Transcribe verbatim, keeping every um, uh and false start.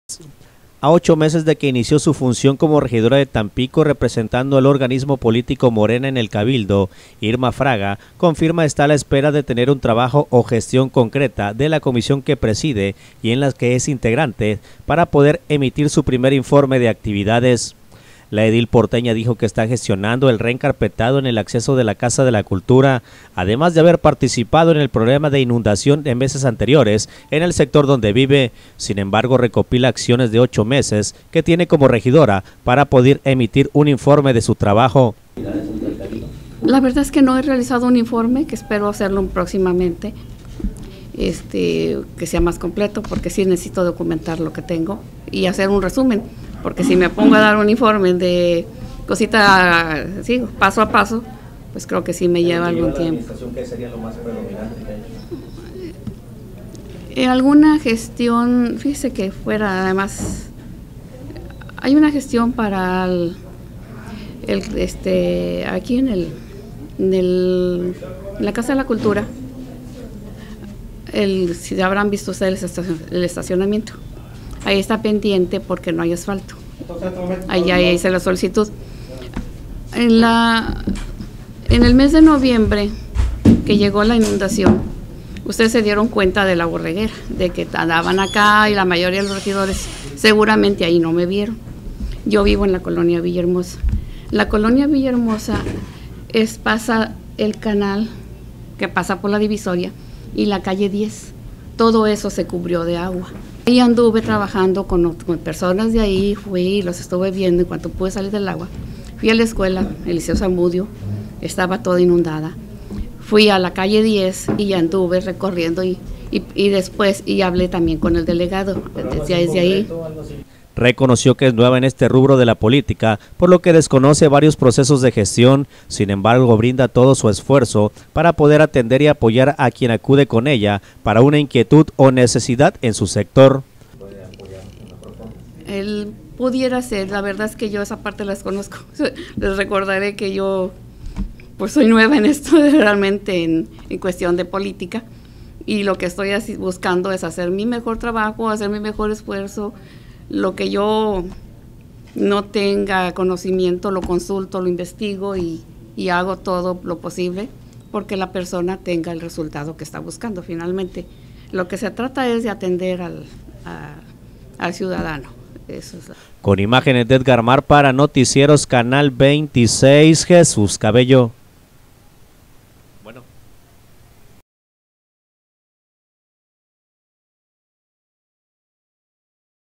A ocho meses de que inició su función como regidora de Tampico representando al organismo político Morena en el Cabildo, Irma Fraga confirma está a la espera de tener un trabajo o gestión concreta de la comisión que preside y en la que es integrante para poder emitir su primer informe de actividades. La edil porteña dijo que está gestionando el reencarpetado en el acceso de la Casa de la Cultura, además de haber participado en el problema de inundación en meses anteriores en el sector donde vive. Sin embargo, recopila acciones de ocho meses que tiene como regidora para poder emitir un informe de su trabajo. La verdad es que no he realizado un informe, que espero hacerlo próximamente, este, que sea más completo, porque sí necesito documentar lo que tengo y hacer un resumen. Porque si me pongo a dar un informe de cosita, sí, paso a paso, pues creo que sí me lleva algún tiempo. ¿Qué sería lo más predominante? En alguna gestión, fíjese que fuera, además, hay una gestión para el, el este, aquí en el, en el, en la Casa de la Cultura, el, si habrán visto ustedes el, estacion, el estacionamiento. Ahí está pendiente porque no hay asfalto. Ahí, ahí hice la solicitud. En, la, en el mes de noviembre, que llegó la inundación, ustedes se dieron cuenta de la borreguera, de que andaban acá y la mayoría de los regidores seguramente ahí no me vieron. Yo vivo en la colonia Villahermosa. La colonia Villahermosa es, pasa el canal que pasa por la divisoria y la calle diez. Todo eso se cubrió de agua. Y anduve trabajando con, con personas de ahí, fui y los estuve viendo en cuanto pude salir del agua. Fui a la escuela, el Liceo Zamudio, estaba toda inundada. Fui a la calle diez y anduve recorriendo y, y, y después y hablé también con el delegado desde, desde ahí. Reconoció que es nueva en este rubro de la política, por lo que desconoce varios procesos de gestión, sin embargo brinda todo su esfuerzo para poder atender y apoyar a quien acude con ella para una inquietud o necesidad en su sector. Él pudiera ser, la verdad es que yo esa parte la desconozco. Les recordaré que yo pues soy nueva en esto realmente en, en cuestión de política y lo que estoy así buscando es hacer mi mejor trabajo, hacer mi mejor esfuerzo. Lo que yo no tenga conocimiento lo consulto, lo investigo y, y hago todo lo posible porque la persona tenga el resultado que está buscando. Finalmente, lo que se trata es de atender al, a, al ciudadano. Eso es la... Con imágenes de Edgar Mar para Noticieros Canal veintiséis, Jesús Cabello.